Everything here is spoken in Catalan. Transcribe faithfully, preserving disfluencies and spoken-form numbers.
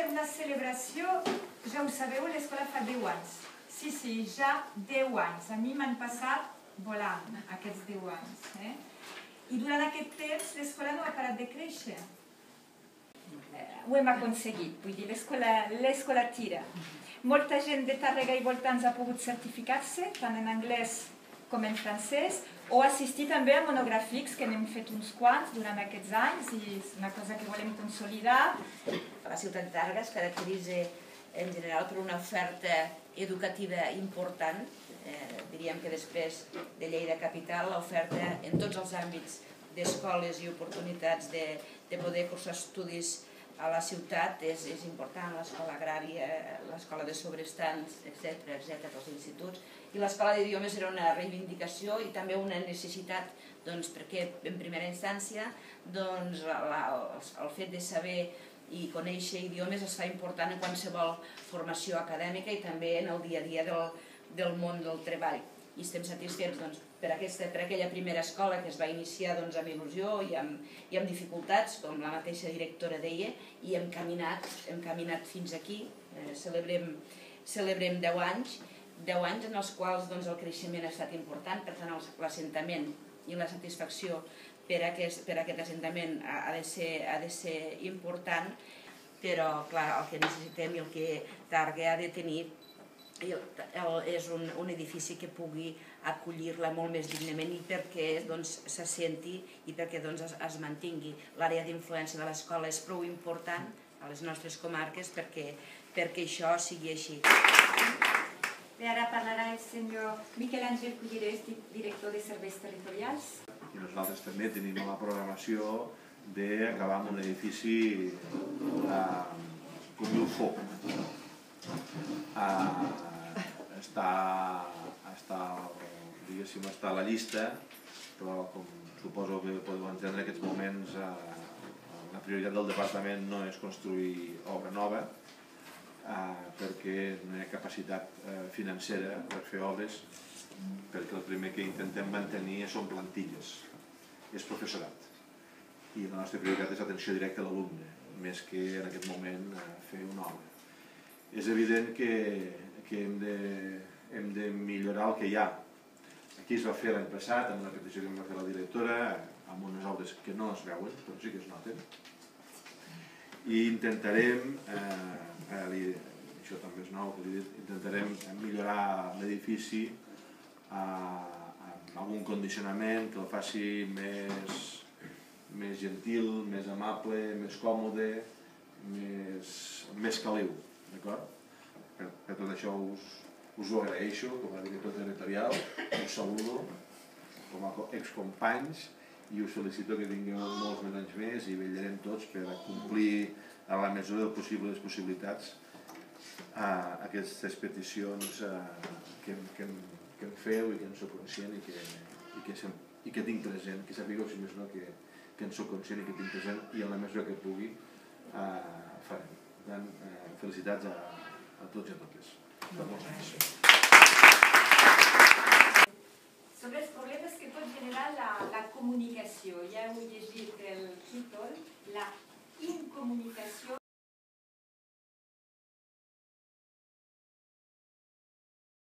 per la celebració, ja ho sabeu, l'escola fa deu anys. Sí, sí, ja deu anys. A mi m'han passat volant aquests deu anys. Eh? I durant aquest temps l'escola no ha parat de créixer. Ho hem aconseguit, vull dir, l'escola tira. Molta gent de Tàrrega i voltants ha pogut certificar-se, tant en anglès com en francès, o assistir també a monogràfics, que n'hem fet uns quants durant aquests anys, i és una cosa que volem consolidar. La ciutat de Tàrrega es caracteritza en general per una oferta educativa important. Eh, diríem que després de Lleida Capital, l'oferta en tots els àmbits d'escoles i oportunitats de, de poder cursar estudis a la ciutat és, és important, l'escola agrària, l'escola de sobrestants, etcètera, etcètera, els instituts. I l'escola d'idiomes era una reivindicació i també una necessitat, doncs, perquè en primera instància doncs, la, el, el fet de saber i conèixer idiomes es fa important en qualsevol formació acadèmica i també en el dia a dia del, del món del treball. I estem satisfets doncs, per, aquesta, per aquella primera escola que es va iniciar doncs, amb il·lusió i amb, i amb dificultats, com la mateixa directora deia, i hem caminat, hem caminat fins aquí. Eh, celebrem, celebrem deu anys, deu anys en els quals doncs, el creixement ha estat important, per tant l'assentament i la satisfacció per aquest, per aquest assentament ha de, ser, ha de ser important, però clar, el que necessitem i el que Tàrrega ha de tenir és un, un edifici que pugui acollir-la molt més dignament i perquè doncs, se senti i perquè doncs, es, es mantingui. L'àrea d'influència de l'escola és prou important a les nostres comarques perquè, perquè això sigui així. I ara parlarà el senyor Miquel Àngel Cullerés, director de Serveis Territorials. I nosaltres també tenim la programació d'acabar amb un edifici eh, com el foc. Uh, està, està, diguéssim, està a la llista, però com suposo que podeu entendre, en aquests moments uh, la prioritat del departament no és construir obra nova, uh, perquè no hi ha capacitat uh, financera per fer obres, perquè el primer que intentem mantenir són plantilles, és professorat. I la nostra prioritat és l'atenció directa a l'alumne, més que en aquest moment uh, fer una obra. És evident que, que hem, de, hem de millorar el que hi ha. Aquí es va fer l'any passat, amb una petició que em va fer la directora, amb unes obres que no es veuen, però sí que es noten. I intentarem, eh, eh, això també és nou, intentarem millorar l'edifici eh, amb algun condicionament que el faci més, més gentil, més amable, més còmode, més, més caliu. Per, per tot això us, us ho agraeixo com a director territorial, us saludo com a excompanys i us felicito que tingueu molts més anys més i vetllarem tots per complir a la mesura del possible les possibilitats a aquestes peticions que, que, que em feu i que en sóc conscient i que, i que, i que tinc present, que sapigueu si més no que, que en sóc conscient i que tinc present i en la mesura que pugui eh, farem. Per tant, eh, felicitats a, a tots i a totes. Per molts anys. Sobre els problemes que pot generar la, la comunicació, ja heu llegit el títol, la incomunicació.